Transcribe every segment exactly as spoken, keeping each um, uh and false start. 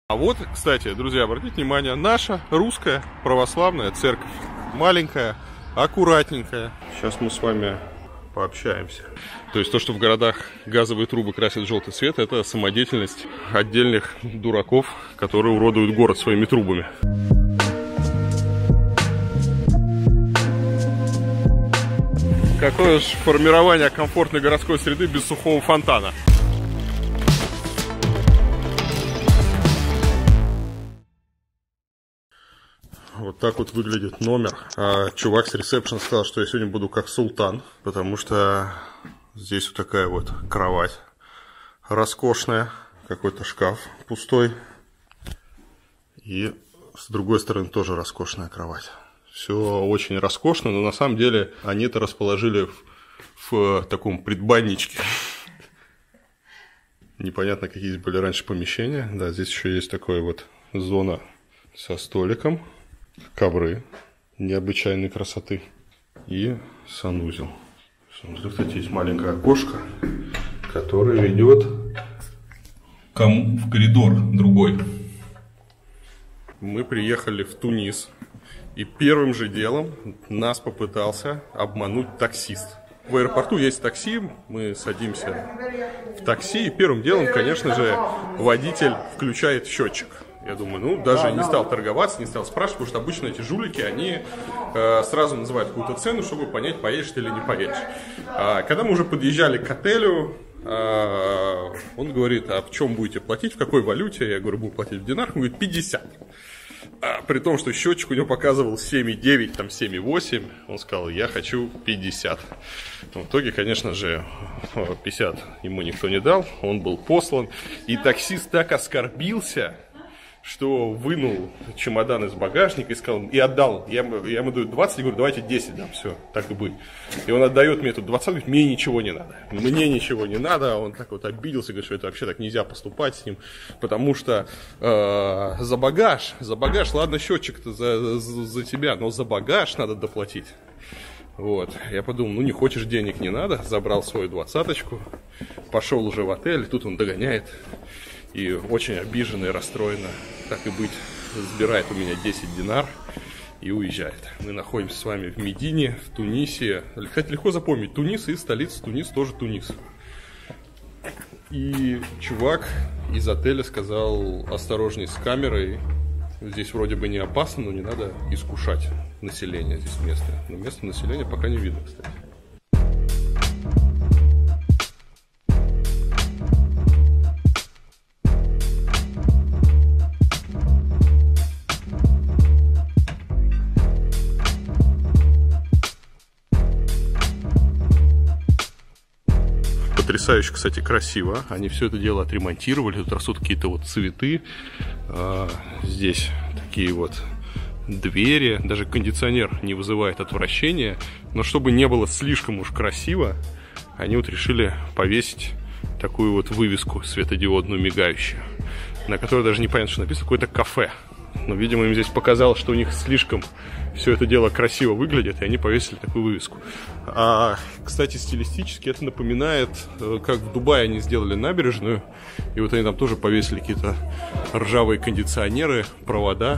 А вот, кстати, друзья, обратите внимание, наша русская православная церковь. Маленькая, аккуратненькая. Сейчас мы с вами пообщаемся. То есть то, что в городах газовые трубы красят в желтый цвет, это самодеятельность отдельных дураков, которые уродуют город своими трубами. Какое же формирование комфортной городской среды без сухого фонтана? Вот так вот выглядит номер. А чувак с ресепшн сказал, что я сегодня буду как султан, потому что здесь вот такая вот кровать роскошная, какой-то шкаф пустой. И с другой стороны тоже роскошная кровать. Все очень роскошно, но на самом деле они это расположили в, в таком предбанничке. Непонятно, какие здесь были раньше помещения. Да, здесь еще есть такая вот зона со столиком. Ковры необычайной красоты и санузел. Санузел, кстати, есть маленькое окошко, которое ведет кому в коридор другой. Мы приехали в Тунис, и первым же делом нас попытался обмануть таксист. В аэропорту есть такси, мы садимся в такси, и первым делом, конечно же, водитель включает счетчик. Я думаю, ну, даже не стал торговаться, не стал спрашивать, потому что обычно эти жулики, они э, сразу называют какую-то цену, чтобы понять, поедешь ты или не поедешь. А когда мы уже подъезжали к отелю, э, он говорит, а в чем будете платить, в какой валюте? Я говорю, буду платить в динарах. Он говорит, пятьдесят. А, при том, что счетчик у него показывал семь и девять, там семь и восемь. Он сказал, я хочу пятьдесят. В итоге, конечно же, пятьдесят ему никто не дал, он был послан. И таксист так оскорбился, что вынул чемодан из багажника и сказал, и отдал. Я, я ему даю двадцать, и говорю, давайте десять дам, все, так и быть. И он отдает мне тут двадцать, говорит, мне ничего не надо. Мне ничего не надо. Он так вот обиделся, говорит, что это вообще так нельзя поступать с ним, потому что э, за багаж, за багаж, ладно, счетчик-то за, за, за тебя, но за багаж надо доплатить. Вот, я подумал, ну не хочешь денег, не надо, забрал свою двадцаточку, пошел уже в отель, тут он догоняет. И очень обиженно и расстроенно, так и быть, забирает у меня десять динар и уезжает. Мы находимся с вами в Медине, в Тунисе. Кстати, легко запомнить, Тунис и столица Тунис тоже Тунис. И чувак из отеля сказал, осторожней с камерой. Здесь вроде бы не опасно, но не надо искушать население здесь местное. Но местное население пока не видно, кстати. Потрясающе, кстати, красиво. Они все это дело отремонтировали. Тут растут какие-то вот цветы. А, здесь такие вот двери. Даже кондиционер не вызывает отвращения. Но чтобы не было слишком уж красиво, они вот решили повесить такую вот вывеску светодиодную, мигающую, на которой даже непонятно, что написано, какое-то кафе. Но, видимо, им здесь показалось, что у них слишком все это дело красиво выглядит, и они повесили такую вывеску. А, кстати, стилистически это напоминает, как в Дубае они сделали набережную, и вот они там тоже повесили какие-то ржавые кондиционеры, провода.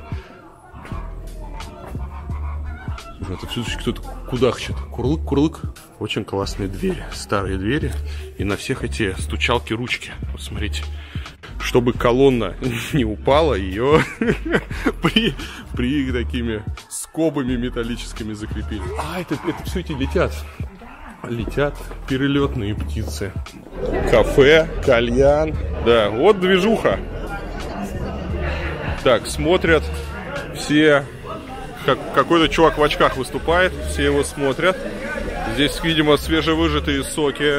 Это все-таки кто-то кудахчет. Курлык-курлык. Очень классные двери, старые двери. И на всех эти стучалки-ручки. Вот смотрите. Чтобы колонна не упала, ее при, при такими скобами металлическими закрепили. А, это, это все эти летят. Летят перелетные птицы. Кафе, кальян. Да, вот движуха. Так, смотрят все. Как, какой-то чувак в очках выступает, все его смотрят. Здесь, видимо, свежевыжатые соки.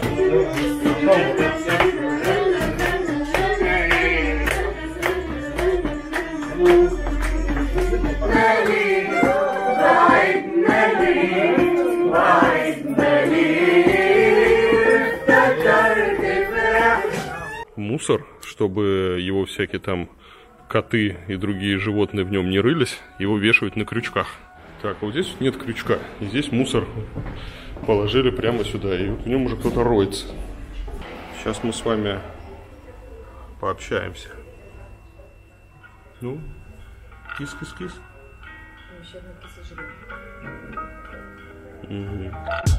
Мусор, чтобы его всякие там коты и другие животные в нем не рылись, его вешают на крючках. Так, а вот здесь нет крючка. И здесь мусор положили прямо сюда. И вот в нем уже кто-то роется. Сейчас мы с вами пообщаемся. Ну, кис-кис-кис. Еще одна киса жрет. Угу.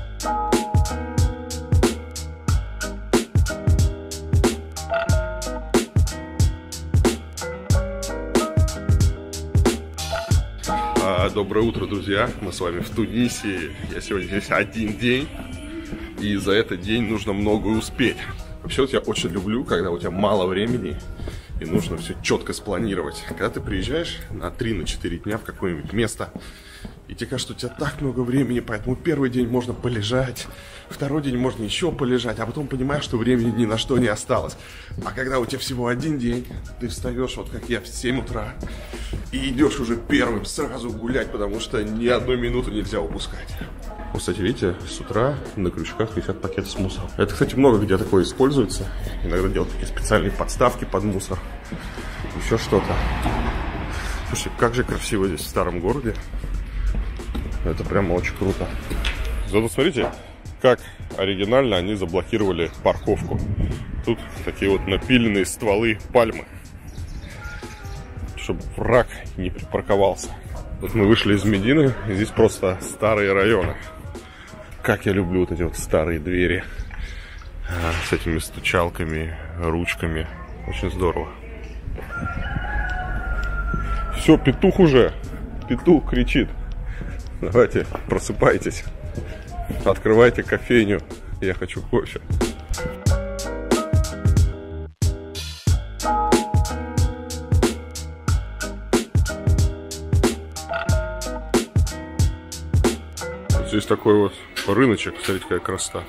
Доброе утро, друзья! Мы с вами в Тунисе. Я сегодня здесь один день, и за этот день нужно многое успеть. Вообще, вот я очень люблю, когда у тебя мало времени, и нужно все четко спланировать. Когда ты приезжаешь на три-четыре дня в какое-нибудь место, и тебе кажется, что у тебя так много времени, поэтому первый день можно полежать, второй день можно еще полежать, а потом понимаешь, что времени ни на что не осталось. А когда у тебя всего один день, ты встаешь, вот как я, в семь утра, и идешь уже первым сразу гулять, потому что ни одной минуты нельзя упускать. Вот, кстати, видите, с утра на крючках висят пакеты с мусором. Это, кстати, много где такое используется. Иногда делают такие специальные подставки под мусор. Еще что-то. Слушайте, как же красиво здесь, в старом городе. Это прямо очень круто. Зато смотрите, как оригинально они заблокировали парковку. Тут такие вот напиленные стволы пальмы, чтобы враг не припарковался. Вот мы вышли из Медины, и здесь просто старые районы. Как я люблю вот эти вот старые двери с этими стучалками, ручками. Очень здорово. Все, петух уже. Петух кричит. Давайте, просыпайтесь. Открывайте кофейню. Я хочу кофе. Здесь такой вот рыночек, смотрите, какая красота.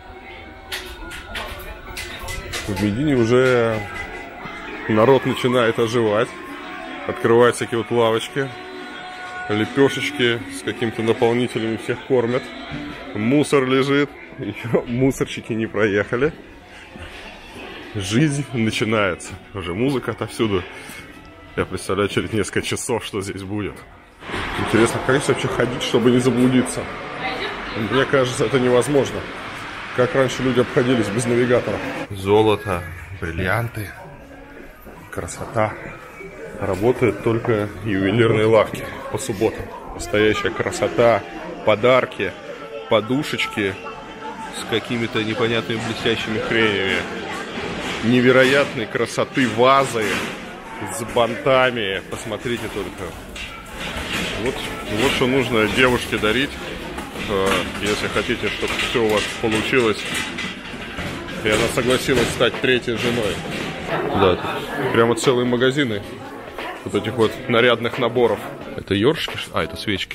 В Медине уже народ начинает оживать. Открывают всякие вот лавочки, лепешечки с какими-то наполнителями, всех кормят. Мусор лежит, еще мусорщики не проехали. Жизнь начинается. Уже музыка отовсюду. Я представляю, через несколько часов, что здесь будет. Интересно, как здесь вообще ходить, чтобы не заблудиться? Мне кажется, это невозможно. Как раньше люди обходились без навигатора. Золото, бриллианты, красота. Работают только ювелирные лавки по субботам. Настоящая красота, подарки, подушечки с какими-то непонятными блестящими хренями. Невероятной красоты вазы с бантами. Посмотрите только. Вот, вот что нужно девушке дарить, если хотите, чтобы все у вас получилось, и она согласилась стать третьей женой. Да, тут прямо целые магазины вот этих вот нарядных наборов. Это ёршики? А, это свечки.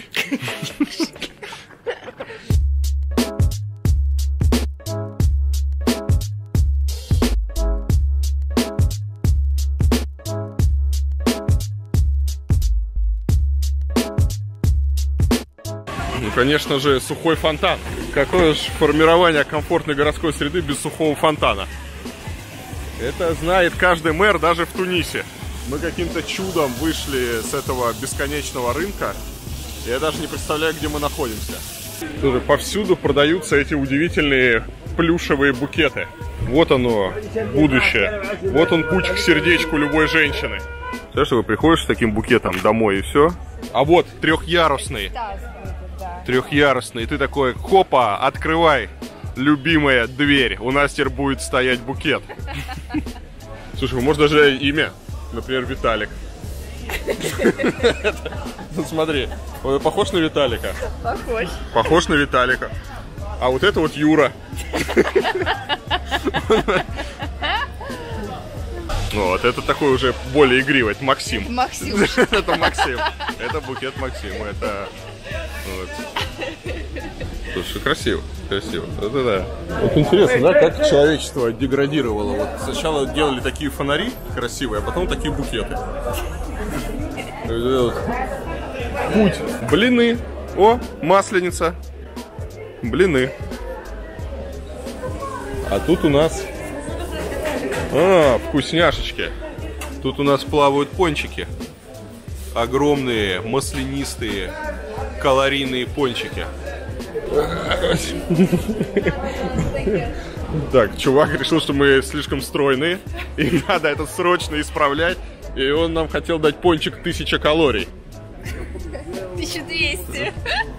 Конечно же, сухой фонтан. Какое же формирование комфортной городской среды без сухого фонтана? Это знает каждый мэр даже в Тунисе. Мы каким-то чудом вышли с этого бесконечного рынка. Я даже не представляю, где мы находимся. Тоже повсюду продаются эти удивительные плюшевые букеты. Вот оно, будущее. Вот он путь к сердечку любой женщины. Знаешь, что вы приходишь с таким букетом домой и все. А вот трехъярусный. Трехъярусный. И ты такой, хопа, открывай, любимая дверь. У нас теперь будет стоять букет. Слушай, может даже имя. Например, Виталик. Ну смотри, он похож на Виталика? Похож. Похож на Виталика. А вот это вот Юра. Вот, это такой уже более игривый, это Максим. Максим. Это Максим. Это букет Максима. Это... Вот. Слушай, красиво, красиво. Это да. Вот интересно, да, как человечество деградировало. Вот сначала делали такие фонари красивые, а потом такие букеты. Путь. Блины. О, масленица. Блины. А тут у нас... А, вкусняшечки. Тут у нас плавают пончики. Огромные, маслянистые, калорийные пончики. Так, чувак решил, что мы слишком стройные, и надо это срочно исправлять. И он нам хотел дать пончик тысяча калорий. тысяча двести.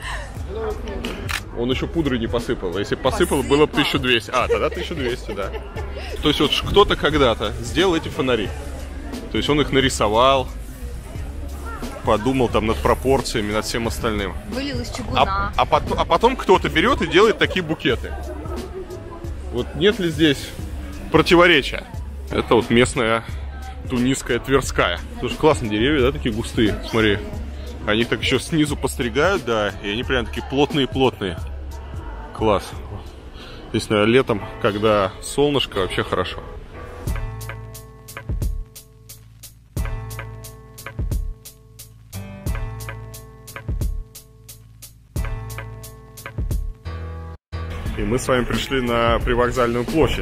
Он еще пудры не посыпал. Если посыпал, было бы тысяча двести. А, тогда тысяча двести, да. То есть вот кто-то когда-то сделал эти фонари. То есть он их нарисовал, подумал там над пропорциями, над всем остальным. Вылил из чугуна. А, а, потом, а потом кто-то берет и делает такие букеты. Вот нет ли здесь противоречия? Это вот местная тунисская Тверская. Слушай, классные деревья, да, такие густые, смотри. Они так еще снизу постригают, да, и они прям такие плотные-плотные. Класс. Здесь, наверное, летом, когда солнышко, вообще хорошо. И мы с вами пришли на привокзальную площадь.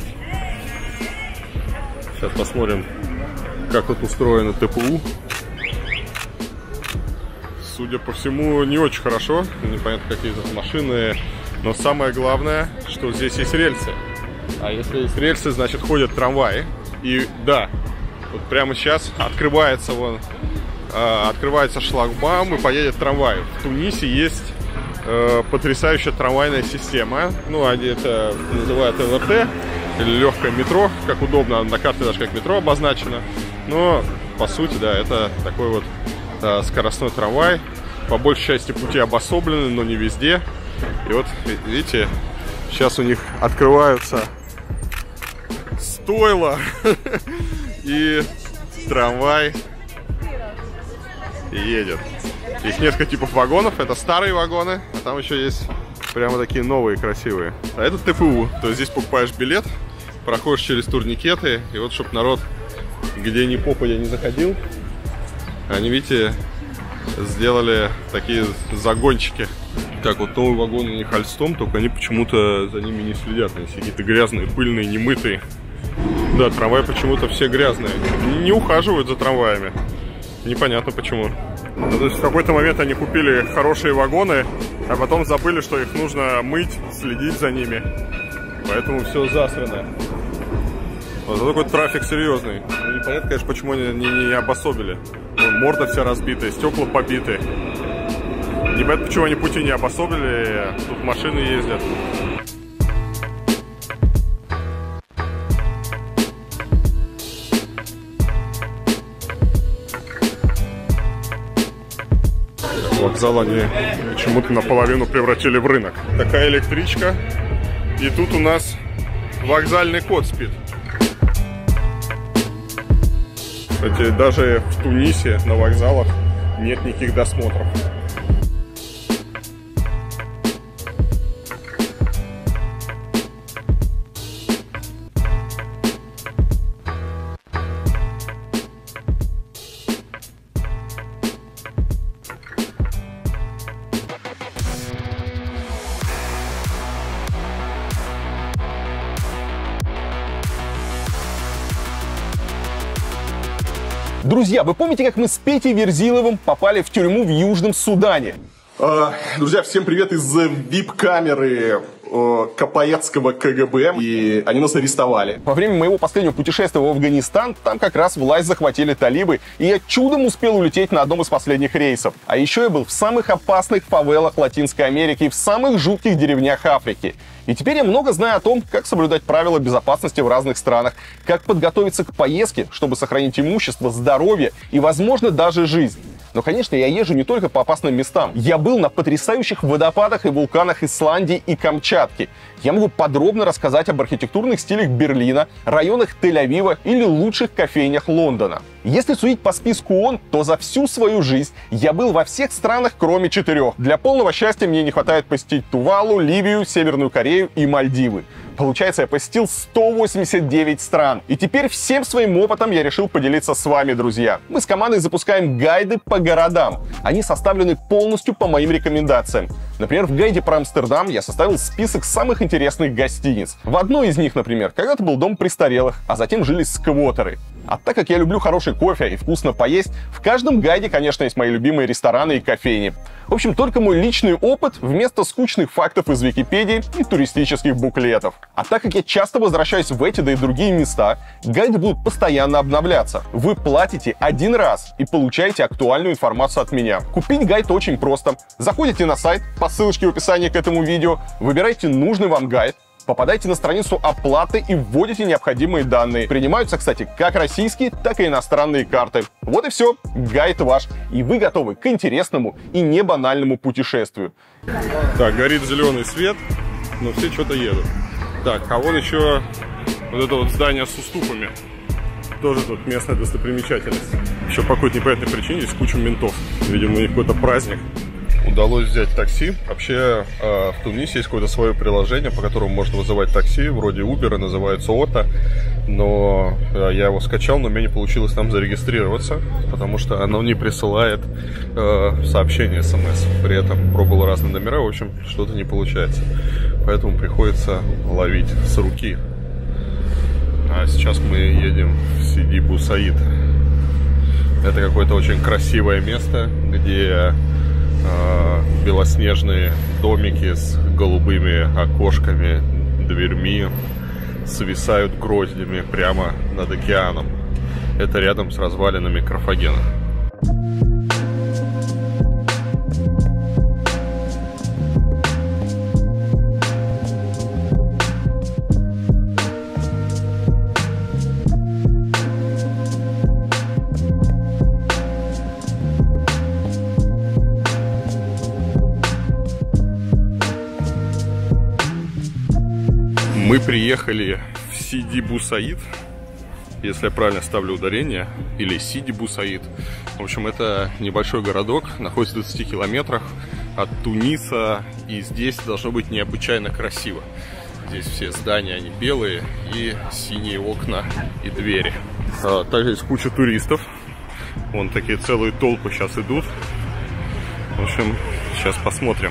Сейчас посмотрим, как тут устроено ТПУ. Судя по всему, не очень хорошо. Непонятно, какие тут машины. Но самое главное, что здесь есть рельсы. А если есть рельсы, значит ходят трамваи. И да, вот прямо сейчас открывается вон, э, открывается шлагбаум и поедет трамвай. В Тунисе есть э, потрясающая трамвайная система. Ну, они это называют ЛРТ или легкое метро, как удобно, на карте даже как метро обозначено. Но по сути, да, это такой вот скоростной трамвай. По большей части пути обособлены, но не везде. И вот, видите, сейчас у них открываются стойла. И трамвай едет. Есть несколько типов вагонов. Это старые вагоны, а там еще есть прямо такие новые, красивые. А это ТПУ. То есть здесь покупаешь билет, проходишь через турникеты. И вот, чтобы народ, где ни попадя не заходил, они, видите, сделали такие загончики. Так, вот новый вагон у них Альстом, только они почему-то за ними не следят. Они все какие-то грязные, пыльные, немытые. Да, трамваи почему-то все грязные. Не ухаживают за трамваями. Непонятно почему. Ну, то есть в какой-то момент они купили хорошие вагоны, а потом забыли, что их нужно мыть, следить за ними. Поэтому все засрано. Вот такой трафик серьезный. Ну, непонятно, конечно, почему они не, не обособили. Вон, морда вся разбитая, стекла побиты. Непонятно, почему они пути не обособили. Тут машины ездят. Вокзал они почему-то наполовину превратили в рынок. Такая электричка. И тут у нас вокзальный кот спит. Кстати, даже в Тунисе на вокзалах нет никаких досмотров. Друзья, вы помните, как мы с Петей Верзиловым попали в тюрьму в Южном Судане? Друзья, всем привет из вип-камеры Капаецкого КГБ. И они нас арестовали. Во время моего последнего путешествия в Афганистан, там как раз власть захватили талибы, и я чудом успел улететь на одном из последних рейсов. А еще я был в самых опасных фавелах Латинской Америки и в самых жутких деревнях Африки. И теперь я много знаю о том, как соблюдать правила безопасности в разных странах, как подготовиться к поездке, чтобы сохранить имущество, здоровье и, возможно, даже жизнь. Но, конечно, я езжу не только по опасным местам. Я был на потрясающих водопадах и вулканах Исландии и Камчатки. Я могу подробно рассказать об архитектурных стилях Берлина, районах Тель-Авива или лучших кофейнях Лондона. Если судить по списку ООН, то за всю свою жизнь я был во всех странах, кроме четырех. Для полного счастья мне не хватает посетить Тувалу, Ливию, Северную Корею и Мальдивы. Получается, я посетил сто восемьдесят девять стран. И теперь всем своим опытом я решил поделиться с вами, друзья. Мы с командой запускаем гайды по городам. Они составлены полностью по моим рекомендациям. Например, в гайде про Амстердам я составил список самых интересных гостиниц. В одной из них, например, когда-то был дом престарелых, а затем жили сквотеры. А так как я люблю хороший кофе и вкусно поесть, в каждом гайде, конечно, есть мои любимые рестораны и кофейни. В общем, только мой личный опыт вместо скучных фактов из Википедии и туристических буклетов. А так как я часто возвращаюсь в эти, да и другие места, гайды будут постоянно обновляться. Вы платите один раз и получаете актуальную информацию от меня. Купить гайд очень просто. Заходите на сайт по ссылочке в описании к этому видео, выбирайте нужный вам гайд, попадайте на страницу оплаты и вводите необходимые данные. Принимаются, кстати, как российские, так и иностранные карты. Вот и все, гайд ваш, и вы готовы к интересному и не банальному путешествию. Так, горит зеленый свет, но все что-то едут. Так, а вон еще вот это вот здание с уступами. Тоже тут местная достопримечательность. Еще по какой-то непонятной причине здесь куча ментов. Видимо, у них какой-то праздник. Удалось взять такси. Вообще э, в Тунисе есть какое-то свое приложение, по которому можно вызывать такси, вроде Uber, называется Ото. Но э, я его скачал, но у меня не получилось там зарегистрироваться, потому что оно не присылает э, сообщение смс. При этом пробовал разные номера, в общем, что-то не получается. Поэтому приходится ловить с руки. А сейчас мы едем в Сиди Бу Саид. Это какое-то очень красивое место, где белоснежные домики с голубыми окошками, дверьми свисают гроздями прямо над океаном. Это рядом с развалинами Карфагена. Мы приехали в Сиди Бу Саид, если я правильно ставлю ударение, или Сиди Бу Саид. В общем, это небольшой городок, находится в двадцати километрах от Туниса, и здесь должно быть необычайно красиво. Здесь все здания, они белые, и синие окна и двери. А, также есть куча туристов. Вон такие целые толпы сейчас идут. В общем, сейчас посмотрим.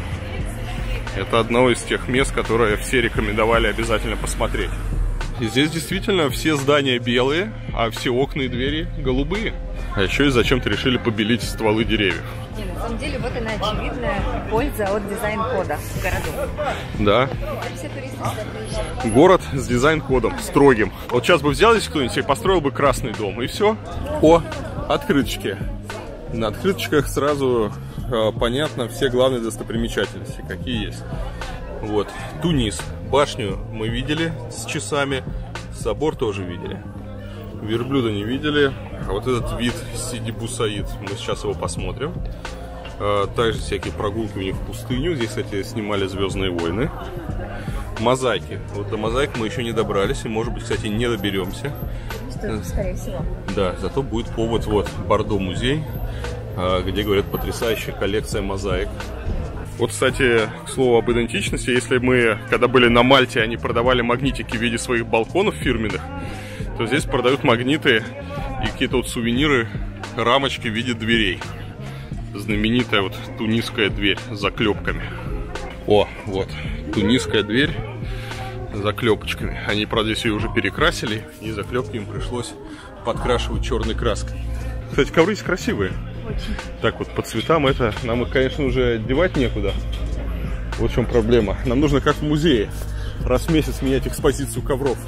Это одно из тех мест, которые все рекомендовали обязательно посмотреть. И здесь действительно все здания белые, а все окна и двери голубые. А еще и зачем-то решили побелить стволы деревьев. Не, на самом деле, вот она очевидная польза от дизайн-кода в городу. Да. Все туристы сюда приезжают. Город с дизайн-кодом, строгим. Вот сейчас бы взял здесь кто-нибудь и построил бы красный дом, и все. О, открыточки. На открыточках сразу э, понятно все главные достопримечательности, какие есть. Вот, Тунис. Башню мы видели с часами, собор тоже видели. Верблюда не видели. А вот этот вид Сиди Бу Саид, мы сейчас его посмотрим. Э, также всякие прогулки у них в пустыню. Здесь, кстати, снимали «Звездные войны». Мозаики. Вот до мозаик мы еще не добрались, и, может быть, кстати, не доберемся. Что, скорее всего. Да, зато будет повод, вот, Бордо музей, где, говорят, потрясающая коллекция мозаик. Вот, кстати, к слову об идентичности, если мы, когда были на Мальте, они продавали магнитики в виде своих балконов фирменных, то здесь продают магниты и какие-то вот сувениры, рамочки в виде дверей. Знаменитая вот тунисская дверь с заклепками. О, вот, тунисская дверь с заклепочками. Они, правда, здесь ее уже перекрасили, и заклепки им пришлось подкрашивать черной краской. Кстати, ковры здесь красивые. Очень. Так вот, по цветам это нам их, конечно, уже девать некуда. Вот в чем проблема. Нам нужно, как в музее, раз в месяц менять экспозицию ковров.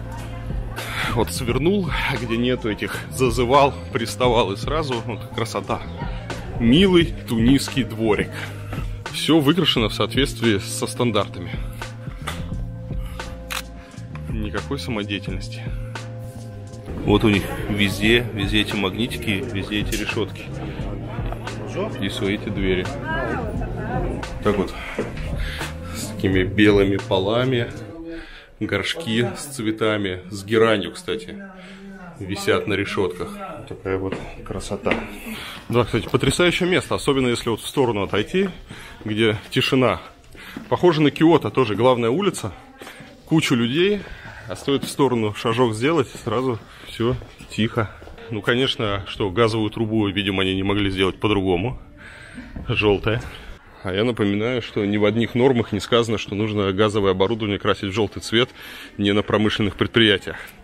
Вот свернул, где нету этих, зазывал, приставал, и сразу вот красота. Милый тунисский дворик. Все выкрашено в соответствии со стандартами. Никакой самодеятельности. Вот у них везде, везде эти магнитики, везде эти решетки. И свои эти двери. Так вот, с такими белыми полами, горшки с цветами, с геранью, кстати, висят на решетках. Такая вот красота. Да, кстати, потрясающее место, особенно если вот в сторону отойти, где тишина. Похоже на Киото, тоже главная улица, кучу людей, а стоит в сторону шажок сделать, сразу все тихо. Ну, конечно, что газовую трубу, видимо, они не могли сделать по-другому. Желтая. А я напоминаю, что ни в одних нормах не сказано, что нужно газовое оборудование красить в желтый цвет не на промышленных предприятиях.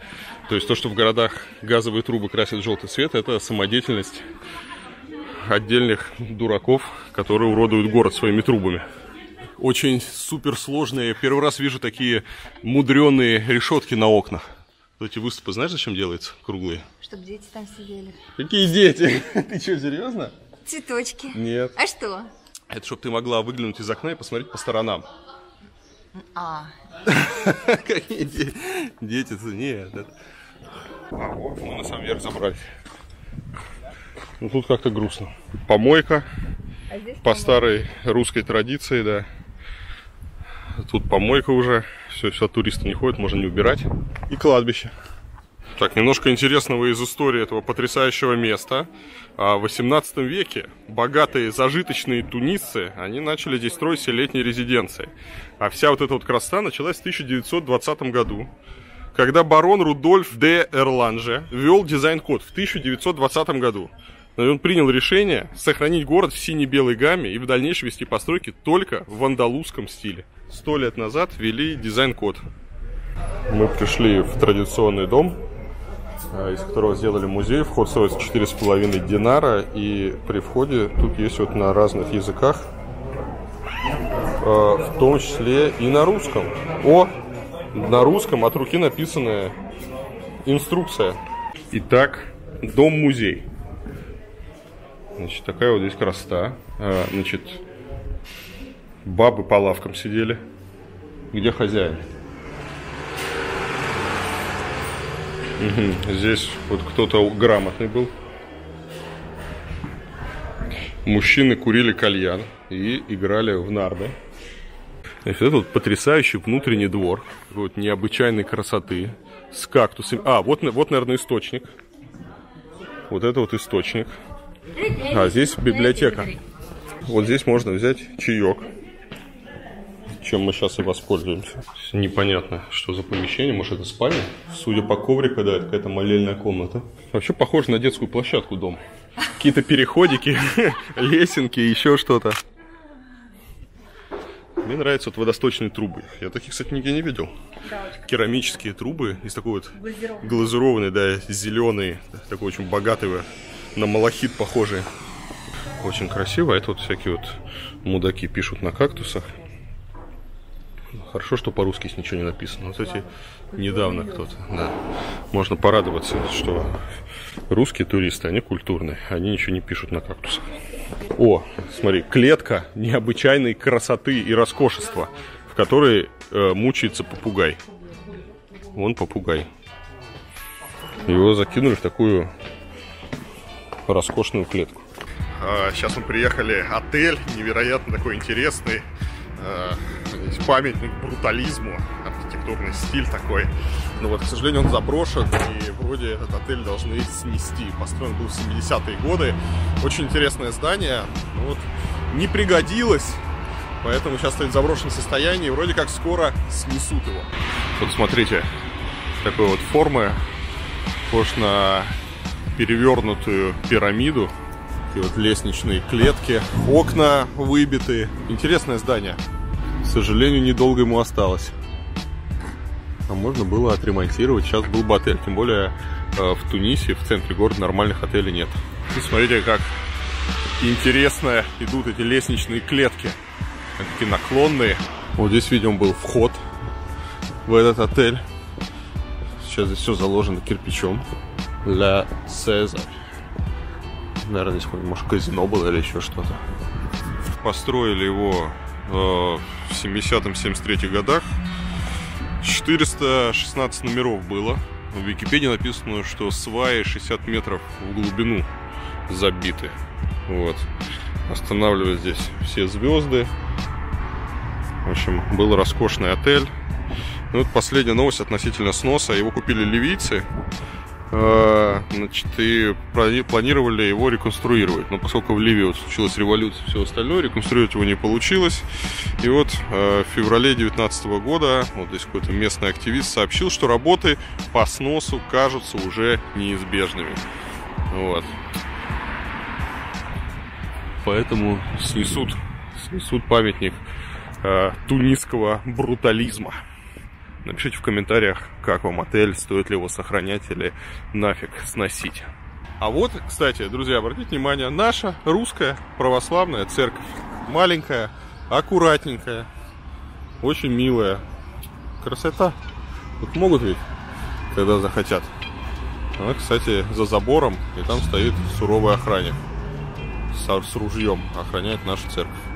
То есть то, что в городах газовые трубы красят в желтый цвет, это самодеятельность отдельных дураков, которые уродуют город своими трубами. Очень суперсложные. Первый раз вижу такие мудреные решетки на окнах. Вот эти выступы, знаешь, зачем делаются? Круглые. Чтобы дети там сидели. Какие дети? Ты что, серьезно? Цветочки. Нет. А что? Это чтобы ты могла выглянуть из окна и посмотреть по сторонам. А. Какие дети? Дети-то нет. А вот мы на самом верх забрали. Ну тут как-то грустно. Помойка. А здесь по помойка. Старой русской традиции, да. Тут помойка уже. Все, все, туристы не ходят, можно не убирать. И кладбище. Так, немножко интересного из истории этого потрясающего места. В восемнадцатом веке богатые зажиточные тунисцы, они начали здесь строить себе летние резиденции. А вся вот эта вот красота началась в тысяча девятьсот двадцатом году, когда барон Рудольф де Эрланже ввел дизайн-код в тысяча девятьсот двадцатом году. Но он принял решение сохранить город в сине-белой гамме и в дальнейшем вести постройки только в андалузском стиле. Сто лет назад ввели дизайн-код. Мы пришли в традиционный дом, из которого сделали музей. Вход стоит четыре с половиной динара. И при входе тут есть вот на разных языках, в том числе и на русском. О, на русском от руки написанная инструкция. Итак, дом-музей. Значит, такая вот здесь красота. Значит, бабы по лавкам сидели. Где хозяин? Угу. Здесь вот кто-то грамотный был. Мужчины курили кальян и играли в нарды. Значит, это вот потрясающий внутренний двор. Вот необычайной красоты. С кактусами. А, вот, вот, наверное, источник. Вот это вот источник. А здесь библиотека. Вот здесь можно взять чаек, чем мы сейчас и воспользуемся. Непонятно, что за помещение. Может, это спальня? Судя по коврику, да, это какая-то молельная комната. Вообще похоже на детскую площадку дом. Какие-то переходики, лесенки, еще что-то. Мне нравятся вот водосточные трубы. Я таких, кстати, нигде не видел. Да, керамические трубы из такой вот глазированный, глазированный, да, зеленый, такой очень богатый, на малахит похожий. Очень красиво. Это вот всякие вот мудаки пишут на кактусах. Хорошо, что по-русски ничего не написано. Вот эти недавно кто-то, да. Можно порадоваться, что русские туристы, они культурные, они ничего не пишут на кактусах. О, смотри, клетка необычайной красоты и роскошества, в которой э, мучается попугай. Вон попугай. Его закинули в такую роскошную клетку. А, сейчас мы приехали, отель невероятно такой интересный. А, здесь памятник брутализму, архитектурный стиль такой. Но вот, к сожалению, он заброшен, и вроде этот отель должны снести. Построен был в семидесятые годы. Очень интересное здание, но вот не пригодилось, поэтому сейчас стоит в заброшенном состоянии, и вроде как скоро снесут его. Вот смотрите, такой вот формы, похож на перевернутую пирамиду. И вот лестничные клетки, окна выбиты. Интересное здание. К сожалению, недолго ему осталось. А можно было отремонтировать, сейчас был бы отель. Тем более в Тунисе, в центре города, нормальных отелей нет. И смотрите, как интересно идут эти лестничные клетки. Они такие наклонные. Вот здесь, видимо, был вход в этот отель. Сейчас здесь все заложено кирпичом. Ля Цезарь. Наверное, здесь, может, казино было или еще что-то. Построили его э, в семидесятом — семьдесят третьем годах. четыреста шестнадцать номеров было. В Википедии написано, что сваи шестьдесят метров в глубину забиты. Вот. Останавливают здесь все звезды. В общем, был роскошный отель. Ну, вот последняя новость относительно сноса. Его купили ливийцы. Значит, и планировали его реконструировать. Но поскольку в Ливии вот случилась революция и все остальное, реконструировать его не получилось. И вот в феврале две тысячи девятнадцатого года вот здесь какой-то местный активист сообщил, что работы по сносу кажутся уже неизбежными. Вот. Поэтому снесут, снесут памятник э, тунисского брутализма. Напишите в комментариях, как вам отель, стоит ли его сохранять или нафиг сносить. А вот, кстати, друзья, обратите внимание, наша русская православная церковь. Маленькая, аккуратненькая, очень милая. Красота. Тут могут ведь, когда захотят. Она, кстати, за забором, и там стоит суровый охранник с, с ружьем, охраняет нашу церковь.